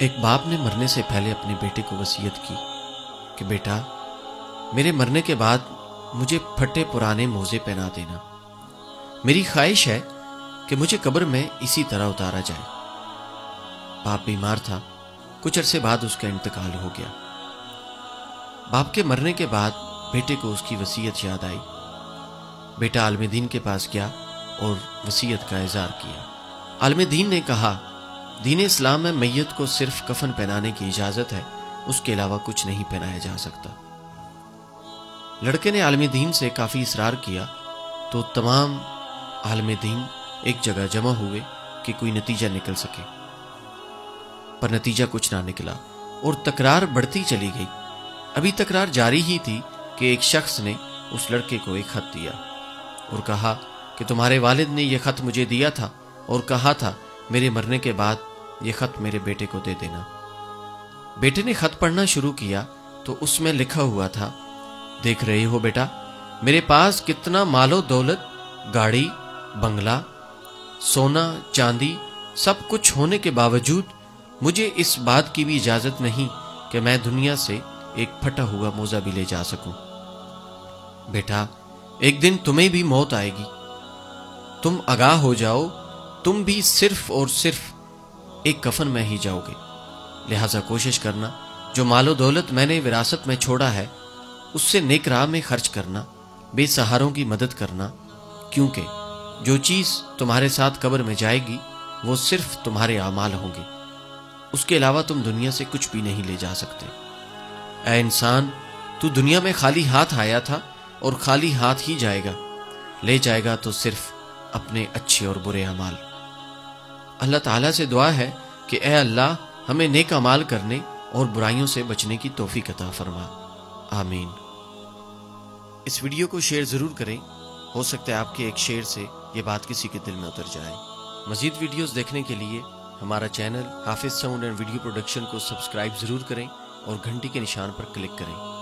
ایک باپ نے مرنے سے پہلے اپنے بیٹے کو وصیت کی کہ بیٹا میرے مرنے کے بعد مجھے پھٹے پرانے موزے پہنا دینا، میری خواہش ہے کہ مجھے قبر میں اسی طرح اتارا جائے۔ باپ بیمار تھا، کچھ عرصے بعد اس کا انتقال ہو گیا۔ باپ کے مرنے کے بعد بیٹے کو اس کی وصیت یاد آئی۔ بیٹا عالم دین کے پاس گیا اور وصیت کا اظہار کیا۔ عالم دین نے کہا، دین اسلام میں میت کو صرف کفن پہنانے کی اجازت ہے، اس کے علاوہ کچھ نہیں پہنایا جا سکتا۔ لڑکے نے عالم دین سے کافی اصرار کیا تو تمام عالم دین ایک جگہ جمع ہوئے کہ کوئی نتیجہ نکل سکے، پر نتیجہ کچھ نہ نکلا اور تکرار بڑھتی چلی گئی۔ ابھی تکرار جاری ہی تھی کہ ایک شخص نے اس لڑکے کو ایک خط دیا اور کہا کہ تمہارے والد نے یہ خط مجھے دیا تھا اور کہا تھا میرے مرنے کے بعد یہ خط میرے بیٹے کو دے دینا۔ بیٹے نے خط پڑھنا شروع کیا تو اس میں لکھا ہوا تھا، دیکھ رہے ہو بیٹا، میرے پاس کتنا مال و دولت، گاڑی، بنگلہ، سونا، چاندی، سب کچھ ہونے کے باوجود مجھے اس بات کی بھی اجازت نہیں کہ میں دنیا سے ایک پھٹا ہوا موزہ بھی لے جا سکوں۔ بیٹا ایک دن تمہیں بھی موت آئے گی، تم آگاہ ہو جاؤ، تم بھی صرف اور صرف ایک کفن میں ہی جاؤ گے، لہذا کوشش کرنا جو مال و دولت میں نے وراثت میں چھوڑا ہے اس سے نیک راہ میں خرچ کرنا، بے سہاروں کی مدد کرنا، کیونکہ جو چیز تمہارے ساتھ قبر میں جائے گی وہ صرف تمہارے اعمال ہوں گے، اس کے علاوہ تم دنیا سے کچھ بھی نہیں لے جا سکتے۔ اے انسان، تو دنیا میں خالی ہاتھ آیا تھا اور خالی ہاتھ ہی جائے گا، لے جائے گا تو صرف اپنے اچھے اور برے اعمال۔ اللہ تعالیٰ سے دعا ہے کہ اے اللہ ہمیں نیک اعمال کرنے اور برائیوں سے بچنے کی توفیق عطا فرما، آمین۔ اس ویڈیو کو شیئر ضرور کریں، ہو سکتا ہے آپ کے ایک شیئر سے یہ بات کسی کے دل میں اتر جائے۔ مزید ویڈیوز دیکھنے کے لیے ہمارا channel Hafiz sound and video production کو سبسکرائب ضرور کریں اور گھنٹی کے نشان پر کلک کریں۔